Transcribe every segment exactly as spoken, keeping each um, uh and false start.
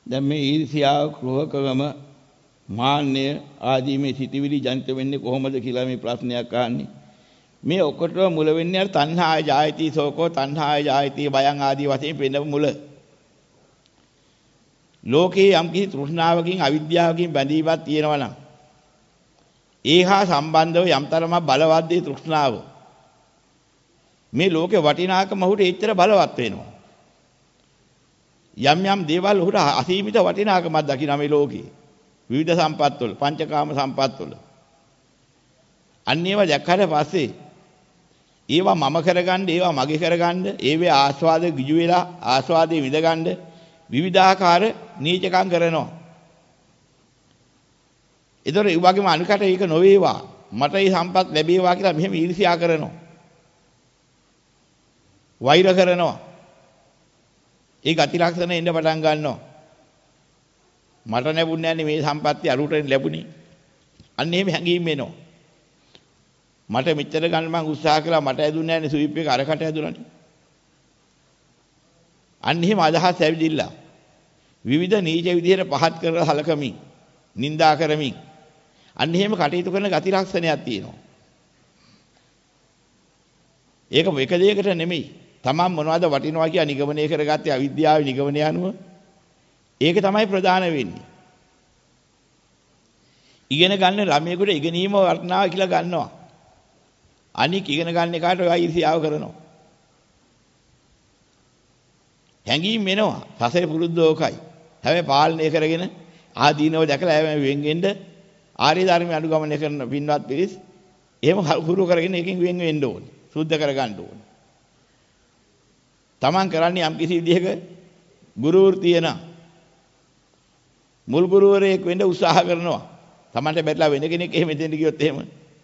දැන් මේ ඊර්ෂ්‍යාව, ක්‍රෝධකම, මාන්නය ආදී මේ සිටිවිලි ජනිත වෙන්නේ කොහොමද කියලා මේ ප්‍රශ්නයක් අහන්නේ. මේ ඔක්කොටම මුල වෙන්නේ අර තණ්හාය ජායති සෝකෝ තණ්හාය ජායති බයං ආදී වශයෙන් පෙන්නපු මුල. ලෝකේ යම් කිසි තෘෂ්ණාවකින් අවිද්‍යාවකින් බැඳීමක් තියෙනවා නම් ඒහා සම්බන්ධව යම් තරමක් බලවත් දී තෘෂ්ණාව මේ ලෝකේ වටිනාකම උහුට එච්චර බලවත් වෙනවා. යම් යම් දේවල් උහුට අසීමිත වටිනාකමක් දකින්න මේ ලෝකේ විවිධ සම්පත් වල පංචකාම සම්පත් වල අන්නේව දැක්කට පස්සේ ඒවා මම කරගන්න ඒවා මගේ කරගන්න ඒවේ ආස්වාද ගිජු වෙලා ආස්වාදේ විඳගන්න විවිධාකාර නීචකම් කරනවා. ඒතර ඒ වගේම අනිකට ඒක නොවේවා මට මේ සම්පත් ලැබේවා කියලා මෙහෙම ඊර්ෂ්‍යා කරනවා. වෛර කරනවා. ඒ ගති ලක්ෂණ එන්න පටන් ගන්නවා. මට ලැබුණේ නැහැ මේ සම්පත්තිය අරුටෙන් ලැබුණේ. අන්න එහෙම හැඟීම් එනවා. මට මෙච්චර ගන්න මං උත්සාහ කළා මට ඇදුන්නේ නැහැ නේ ස්විප් එක අරකට ඇදුණානේ. අන්න එහෙම අදහස් ඇවිදිලා විවිධ නීච විදිහට පහත් කරලා හලකමින් නිඳා කරමින් අන්න එහෙම කටයුතු කරන ගති ලක්ෂණයක් තියෙනවා. ඒක එක දෙයකට නෙමෙයි. තමන් මොනවද වටිනවා කියලා නිගමනය කරගත්තේ අවිද්‍යාවේ නිගමනය අනුව. ඒක තමයි ප්‍රධාන වෙන්නේ. ඉගෙන ගන්න ළමයෙකුට ඉගෙනීම වටිනවා කියලා ගන්නවා. අනික ඉගෙන ගන්න එකට ඔය ඊර්ෂ්‍යාව කරනවා. හැංගීම් එනවා. සසරේ පුරුද්ද ඕකයි. හැබැයි පාලනය කරගෙන ආදීනව දැකලා වෙන් වෙන්න ආර්ය ධර්මය අනුගමනය කරන පින්වත් පිරිස් එහෙම හුරු කරගෙන එකකින් වෙන් වෙන්න ඕනේ. සුද්ධ කරගන්න ඕනේ. තමන් කරන්නේ යම් කිසි විදිහක ගුරු වෘත්තිය න මුල් ගුරුවරයෙක් වෙන්න උත්සාහ කරනවා. තමන්ට බැරිලා වෙන කෙනෙක් එහෙම දෙන්න ගියොත් එහෙම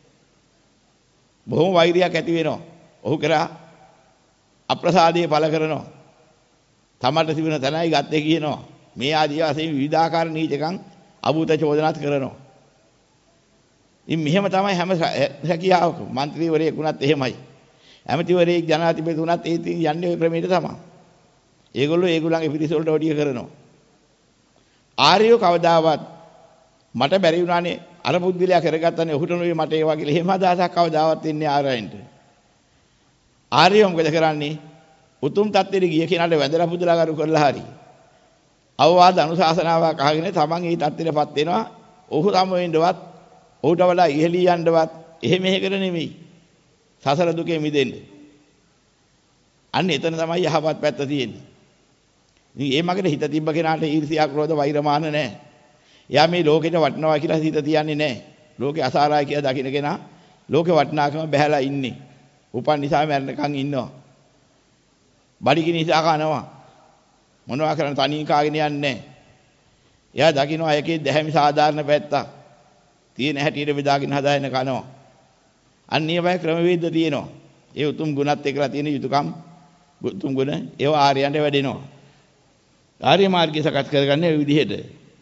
බොහොම වෛරයක් ඇති වෙනවා. ඔහු කරා අප්‍රසාදයේ පළ කරනවා. තමන්ට තිබෙන තැනයි ගත්තේ කියනවා. මේ ආදී වශයෙන් විවිධාකාර නීචකම් අභූත චෝදනාත් කරනවා. ඉතින් මෙහෙම තමයි හැම හැකියාවක മന്ത്രിවරයෙක් වුණත් එහෙමයි. ඇමතිවරයෙක් ජනාධිපති වුණත් ඒ තින් යන්නේ ඔය ක්‍රමයට තමයි. ඒගොල්ලෝ ඒගොල්ලන්ගේ පිරිස වලට ඔඩිය කරනවා. ආර්යෝ කවදාවත් මට බැරි වුණානේ අර පුද්ගලයා කරගත්තනේ ඔහුට නෙවෙයි මට ඒ වගේ එහෙම අදහසක් කවදාවත් ඉන්නේ ආරයන්ට. ආර්යෝ මොකද කරන්නේ? උතුම් තත්ත්වෙට ගිය කෙනාට වැඳලා පුදලා කරු කරලා හරි. අවවාද අනුශාසනාවක් අහගෙන තමන් ඒ තත්ත්වෙටපත් වෙනවා. ඔහු තම වෙන්නවත් ඔහුට වඩා ඉහළින් යන්නවත් එහෙම එහෙකට නෙමෙයි. සසර දුකේ මිදෙන්න. අන්න එතන තමයි යහපත් පැත්ත තියෙන්නේ. ඉතින් ඒ මගට හිත තිබ්බ කෙනාට ඊර්ෂ්‍යා ක්‍රෝධ වෛරමාන නැහැ. එයා මේ ලෝකෙට වටනවා කියලා හිත තියන්නේ නැහැ. ලෝකේ අසාරයි කියලා දකින්න කෙනා ලෝකේ වටනාකම බහැලා ඉන්නේ. උපන් නිසා මැරෙනකන් ඉන්නවා. බඩගිනි නිසා කනවා. මොනවා කරන්න තනියෙන් කාගෙන යන්නේ නැහැ. එයා දකින්නවා එකේ දැහැමි සාධාරණ පැත්ත. තියෙන හැටියට බෙදාගෙන හදාගෙන කනවා. අන්න ඒ වගේ ක්‍රමවේද තියෙනවා. ඒ උතුම් ගුණත් එක්කලා තියෙන යුතුයකම් උතුම් ගුණ ඒව ආර්යයන්ට වැඩෙනවා. ආර්ය මාර්ගය සකස් කරගන්නේ මේ විදිහට.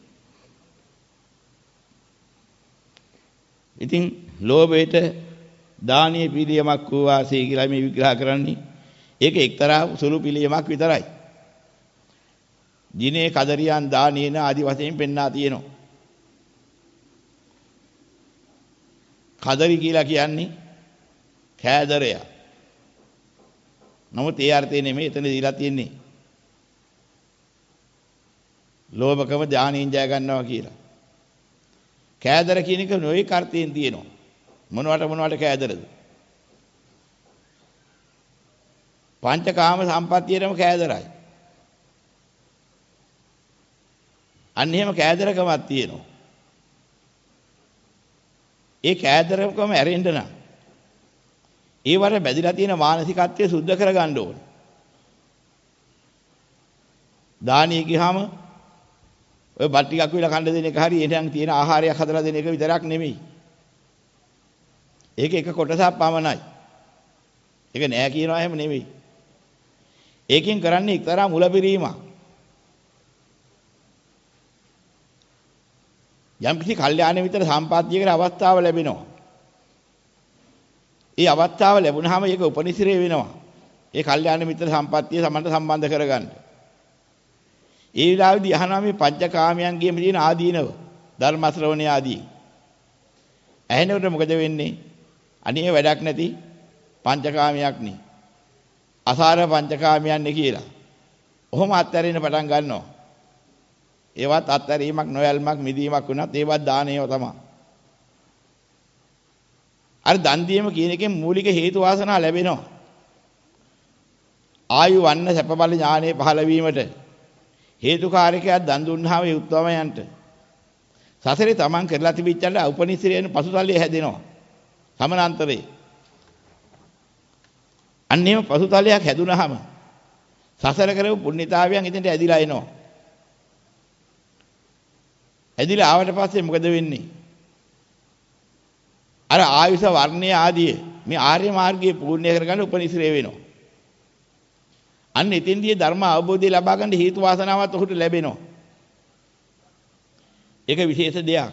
ඉතින් ලෝභයට දානීය පිළියමක් වූ වාසී කියලා මේ විග්‍රහ කරන්නේ. ඒක එක්තරා සුළු පිළියමක් විතරයි. දිනේ කදරියන් දානීන ආදි වශයෙන් පෙන්වා තියෙනවා. කදරි කියලා කියන්නේ කෑදරය. නමුත් ඒ අර්ථය නෙමෙයි එතන දීලා තියෙන්නේ. ලෝභකම ඥානින් ජය ගන්නවා කියලා. කෑදර කියන එක නොයෙක් අර්ථයෙන් තියෙනවා. මොනවට මොනවට කෑදරද? පංචකාම සම්පත්තියටම කෑදරයි. අන්න එහෙම කෑදරකමක් තියෙනවා. ඒ කෑදරකම ඇරෙන්න නම් ඒ වර බැඳිලා තියෙන මානසිකත්වය සුද්ධ කරගන්න ඕනේ. දානිය ගියාම ඔය බත් ටිකක් විලා කන්න දෙන එක හරි එහෙනම් තියෙන ආහාරයක් හදලා දෙන එක විතරක් නෙමෙයි. ඒක එක කොටසක් පමණයි. ඒක නෑ කියනවා එහෙම නෙමෙයි. ඒකෙන් කරන්නේ එක්තරා මුලපිරීමක්. යම් කිසි කල්යාණ මිත්‍ර සම්පත්තියකට අවස්ථාව ලැබෙනවා. ඒ අවස්ථාව ලැබුණාම ඒක උපනිශ්‍රේ වෙනවා. ඒ කල්යාණ මිත්‍ර සම්පත්තිය සමන්ට සම්බන්ධ කරගන්න. ඒ විලාවේදී අහනවා මේ පංචකාමයන්ගේම තියෙන ආදීනව ධර්ම ශ්‍රවණය ආදී. ඇහෙනකොට මොකද වෙන්නේ? අනේ වැඩක් නැති පංචකාමයක් නේ. අසාර පංචකාමයන්නේ කියලා. ඔහොම අත්හැරෙන්න පටන් ගන්නවා. ඒවත් අත්හැරීමක් නොයල්මක් මිදීමක් වුණත් ඒවත් දානේව තමයි. අර දන් දීම කියන එකෙන් මූලික හේතු වාසනා ලැබෙනවා. ආයු වන්න සැප බල ඥානෙ පහළ වීමට හේතුකාරකයක් දන් දුන්නාම ඒ උත්තමයන්ට සසරේ තමන් කරලා තිබිච්චට උපනිශ්‍රේන පසුතලයේ හැදෙනවා. සමනාන්තරේ. අන්නේම පසුතලයක් හැදුනහම සසර කරපු පුණ්‍යතාවයන් ඉතින්ට ඇදිලා එනවා. ඇදිලා ආවට පස්සේ මොකද වෙන්නේ? අර ආයුෂ වර්ණයේ ආදී මේ ආර්ය මාර්ගයේ පූර්ණය කරගන්න උපනිශ්‍රේ වෙනවා. අන්න ඉතින්දී ධර්ම අවබෝධය ලබා ගන්න හේතු වාසනාවත් ඔහුට ලැබෙනවා. ඒක විශේෂ දෙයක්.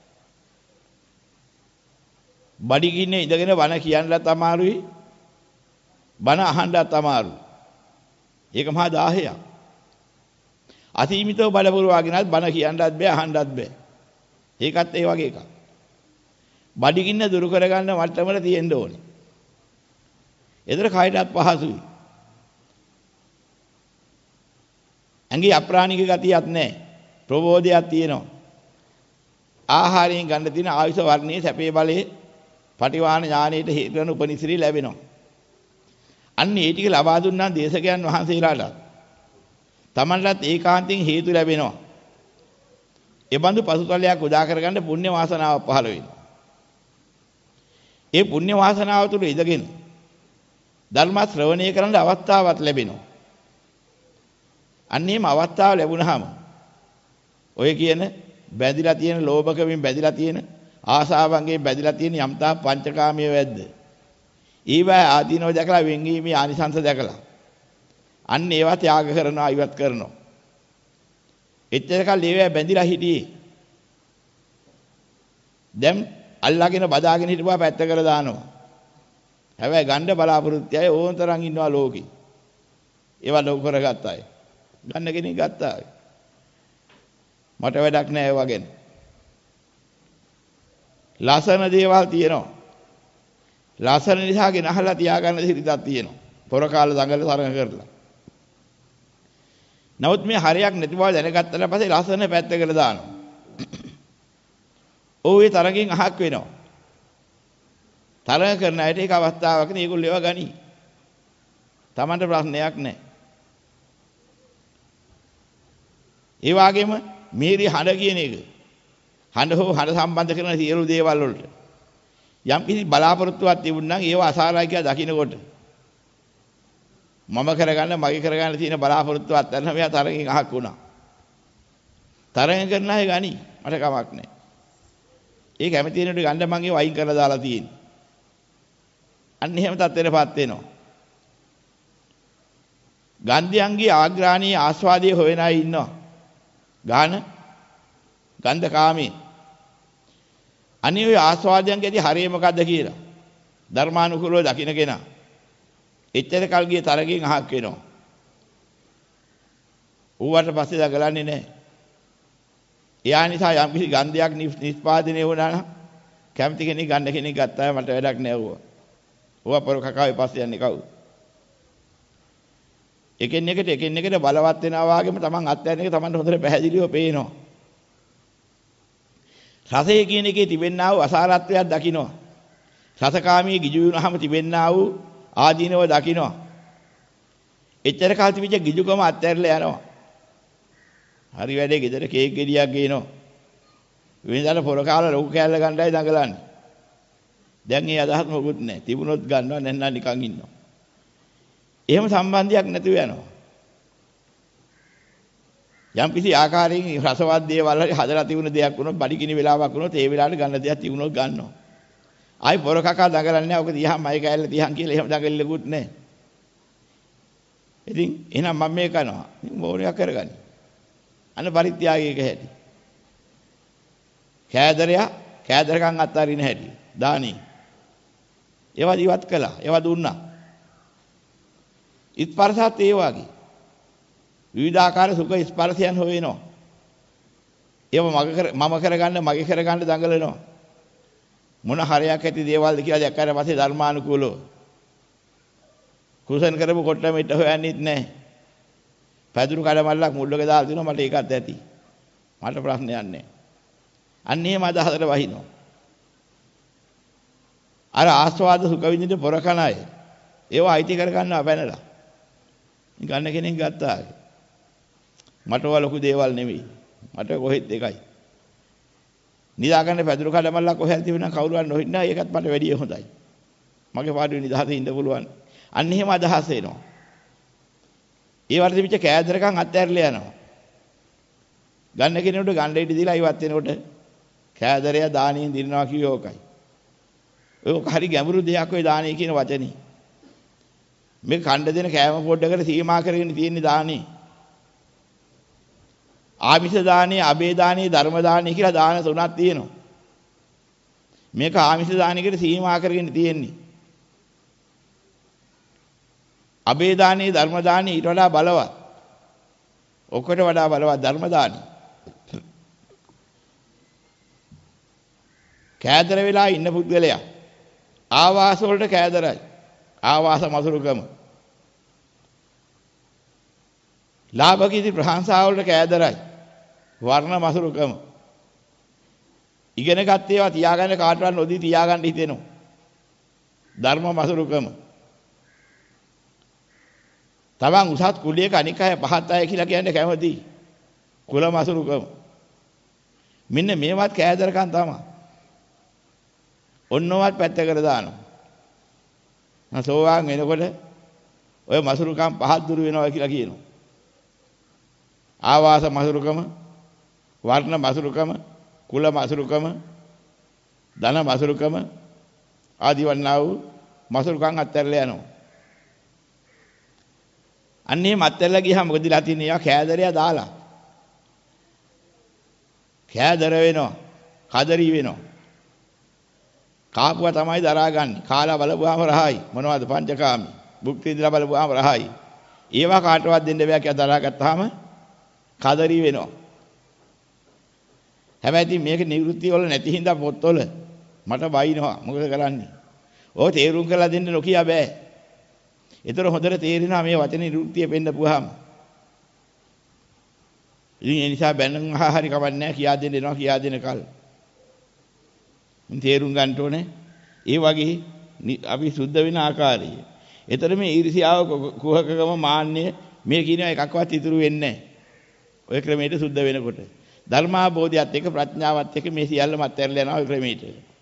බඩගින්නේ ඉඳගෙන බණ කියන්නත් අමාරුයි. බණ අහන්නත් අමාරුයි. ඒක මහා දාහයක්. අසීමිතව බඩ පුරවාගෙනත් බණ කියන්නත් බෑ අහන්නත් බෑ. ඒකත් ඒ වගේ එකක්. බඩගින්න දුරු කරගන්න මට්ටමල තියෙන්න ඕනේ. ඒතර කයටත් පහසුයි. ඇඟේ අප්‍රාණික ගතියක් නැහැ. ප්‍රබෝධයක් තියෙනවා. ආහාරයෙන් ගන්න තියෙන ආයුෂ වර්ණයේ සැපේ බලයේ පටිවාණ ඥානයේ හේතු වෙන උපනිශ්‍රී ලැබෙනවා. අන්න ඒ ටික ලබා දුන්නා දේශකයන් වහන්සේලාට. තමන්ලත් ඒකාන්තයෙන් හේතු ලැබෙනවා. ඒ බඳු පසුතලයක් උදා කරගන්න පුණ්‍ය වාසනාවක් පහළ වෙනවා. ඒ පුණ්‍ය වාසනාව තුළ ඉඳගෙන ධර්ම ශ්‍රවණය කරන්න අවස්ථාවක් ලැබෙනවා. අන්නේම අවස්ථාව ලැබුණාම ඔය කියන බැඳිලා තියෙන ලෝභකමින් බැඳිලා තියෙන ආසාවන්ගෙන් බැඳිලා තියෙන යම්තා පංචකාමයේ වැද්ද. ඊවා ආදීනව දැකලා වෙන්වීමේ ආනිසංස දැකලා අන්න ඒවා ත්‍යාග කරනවා ඉවත් කරනවා. එච්චර කල් ඒවා බැඳිලා හිටියේ. දැන් අල්ලාගෙන බදාගෙන හිටපුවා පැත්ත කරලා දානවා. හැබැයි ගණ්ඩ බලාපොරොත්තු අය ඕන තරම් ඉන්නවා ලෝකේ. ඒවා ලෝක කරගත්ත අය. ගන්න කෙනෙක් ගත්තා. මට වැඩක් නෑ ඒවා ගැන. ලස්සන දේවල් තියෙනවා. ලස්සන නිසා ගෙනහලා තියාගන්න සිරිතක් තියෙනවා. පොර කාල දඟල තරඟ කරලා. නමුත් මේ හරියක් නැති බව දැනගත්තට පස්සේ ලස්සන පැත්තකට දානවා. ඔව්වේ තරගෙන් අහක් වෙනවා. තරඟ කරන අයට ඒක අවස්ථාවක නේ ඒගොල්ලෝ ඒවා ගනි. Tamanට ප්‍රශ්නයක් නැහැ. ඒ වගේම මේරි හඬ කියන එක හඬ හෝ හඬ සම්බන්ධ කරන සියලු දේවල් වලට යම් කිසි බලාපොරොත්තුවක් තිබුණා නම් ඒව අසාරයි කියලා දකින්නකොට මම කරගන්න මගේ කරගන්න තියෙන බලාපොරොත්තුව අත්හැරලා මෙයා තරගෙන් අහක් වුණා. තරඟ කරන අය ගනි මට කමක් නැහැ. ඒ කැමති වෙනට ගන්න මං ඒ වයින් කරලා දාලා තියෙන්නේ. අන්න එහෙම තත්ත්වෙටපත් වෙනවා. ගන්ධයන්ගේ ආග්‍රාණී ආස්වාදයේ හොයන අය ඉන්නවා. ගාන ගන්ධ කාමී. අනිත් ඔය ආස්වාදයන්ගේදී හරිය මොකද්ද කියලා ධර්මානුකූලව දකින්න කෙනා එච්චර කල් ගිය තරගෙන් අහක් වෙනවා. ඌවට පස්සේ දගලන්නේ නැහැ. එයා නිසා යම් කිසි ගන්ධයක් නිෂ්පාදනය වුණා නම් කැමති කෙනෙක් ගන්න කෙනෙක් ගත්තා මට වැඩක් නෑ ඌවා. ඌවා පොර කකාවේ පස්සේ යන්නේ කවුද? එකින් එකට එකින් එකට බලවත් වෙනවා වගේම තමන් අත්හැරන එක තමන්ට හොඳට පැහැදිලිව පේනවා. රසය කියන එකේ තිබෙනා වූ අසාරත්වයක් දකින්නවා. රසකාමී ගිජු වුණාම තිබෙනා වූ ආදීනව දකින්නවා. එච්චර කාල තිබිච්ච ගිජුකම අත්හැරලා යනවා. හරි වැඩේ ගෙදර කේක් ගෙඩියක් ගේනවා. වෙනදාට පොර කාලා ලොකු කෑල්ල ගන්නයි දඟලන්නේ. දැන් ඒ අදහස් මොකුත් නැහැ. තිබුණොත් ගන්නවා නැත්නම් නිකන් ඉන්නවා. එහෙම සම්බන්ධයක් නැතුව යනවා. යම් කිසි ආකාරයෙන් රසවත් දේවල් හරි හදලා තිබුණ දෙයක් වුණොත් බඩගිනි වෙලාවක් වුණොත් ඒ වෙලාවට ගන්න දෙයක් තිබුණොත් ගන්නවා. ආයි පොර කකා දඟලන්නේ නැහැ. ඔක තියහම මයි කෑල්ල තියහන් කියලා එහෙම දඟලෙලකුත් නැහැ. ඉතින් එහෙනම් මම මේ කරනවා. මොනියක් කරගන්නේ? අන්න පරිත්‍යාගයක හැටි. කෑදරයා කෑදරකම් අත්හරින හැටි. දානි. ඒවා ඉවත් කළා. ඒවා දුන්නා. ඉස්පර්ශات ඒ වගේ. විවිධාකාර සුඛ ස්පර්ශයන් හොයනවා. ඒව මග කර මම කරගන්න මගේ කරගන්න දඟලනවා. මොන හරයක් ඇති දේවල්ද කියලා දැක්කට පස්සේ ධර්මානුකූලව කුසන් කරපු කොට්ටමෙට හොයන්නෙත් නැහැ. පැදුරු කඩමල්ලක් මුල්ලක දාලා දිනවා මට ඒකත් ඇති. මට ප්‍රශ්නයක් නැහැ. අන්න එහෙම අදහසට වහිනවා. අර ආස්වාද සුඛ විඳින්න පොරකන අය ඒව අයිති කර ගන්නවා පැනලා. ගන්න කෙනෙක් ගත්තා. මට ඔය ලොකු දේවල් නෙමෙයි. මට කොහෙත් එකයි. නිදාගන්න පැදුරු කඩමල්ලක් කොහෙද තිබුණා කවුරුන් නොහින්නා ඒකත් මට වැඩිය හොඳයි. මගේ පාඩුවේ නිදහසේ ඉන්න පුළුවන්. අන්න එහෙම අදහස් එනවා. ඒ වර්ධ පිට කෑදරකම් අත්හැරලා යනවා. ගන්න කෙනෙකුට ගන්න ඉඩ දීලා ඉවත් වෙනකොට කෑදරය දානියෙන් දිනනවා කියෝ ඕකයි. ඒක හරි ගැඹුරු දෙයක් ඔය දානිය කියන වචනේ. මේ ඛණ්ඩ දෙන කෑම පොඩ්ඩකට සීමා කරගෙන තියෙන දානේ. ආමිෂ දානේ, අබේ දානේ, ධර්ම දානේ කියලා දාන තුනක් තියෙනවා. මේක ආමිෂ දානෙකට සීමා කරගෙන තියෙන්නේ. අබේ දානේ, ධර්ම දානේ ඊට වඩා බලවත්. ඔකට වඩා බලවත් ධර්ම දානේ. කෑදර වෙලා ඉන්න පුද්ගලයා ආවාස වලට කෑදරයි. ආවාස මසුරුකම. ලාභ කීර්ති ප්‍රශංසා වලට කෑදරයි. වර්ණ මසුරුකම. ඉගෙන ගත්ත ඒවා තියාගන්න කාටවත් නොදී තියාගන්න හිතෙනවා. ධර්ම මසුරුකම. තමන් උසස් කුලියක අනික් අය පහත් අය කියලා කියන්නේ කැමති. කුල මසුරුකම. මෙන්න මේවත් කෑදරකම් තමයි. ඔන්නවත් පැත්තකට දානවා. සෝවාන් වෙනකොට ඔය මසුරුකම් පහත් දුරු වෙනවා කියලා කියනවා. ආවාස මසුරුකම, වර්ණ මසුරුකම, කුල මසුරුකම, ධන මසුරුකම ආදී වන්නා වූ මසුරුකම් අත්හැරලා යනවා. අන්නේ මත්හැරලා ගියාම මොකදලා තියෙන්නේ? යා කෑදරයා දාලා. කෑදර වෙනවා. කදරි වෙනවා. කාපුවා තමයි දරාගන්නේ. කාලා බලපුවාම රහයි. මොනවද පංචකාමී. භුක්ති විඳලා බලපුවාම රහයි. ඒවා කාටවත් දෙන්න බෑ කියලා දරාගත්තාම කදරි වෙනවා. හැබැයි මේක නිවෘත්ති වල නැති හින්දා පොත්වල මට බයිනවා. මොකද කරන්නේ? ඔය තේරුම් කරලා දෙන්න නොකිය බෑ. ඒතර හොඳට තේරෙනවා මේ වචනේ නිවෘත්තිය පෙන්නපුවාම. ඉතින් ඒ නිසා බැනන් ආහාරි කවන්නේ නැහැ කියා දෙන්න එනවා කියා දෙන කල්. තේරුම් ගන්න ඕනේ. ඒ වගේ අපි සුද්ධ වෙන ආකාරය. ඒතර මේ ඊර්ෂියාව කුහකකම මාන්නය මේ කියන එකක්වත් ඉතුරු වෙන්නේ නැහැ. ඔය ක්‍රමයට සුද්ධ වෙනකොට ධර්මාභෝධයත් එක්ක ප්‍රඥාවත් එක්ක මේ සියල්ලම අත්හැරලා යනවා ඔය ක්‍රමයට.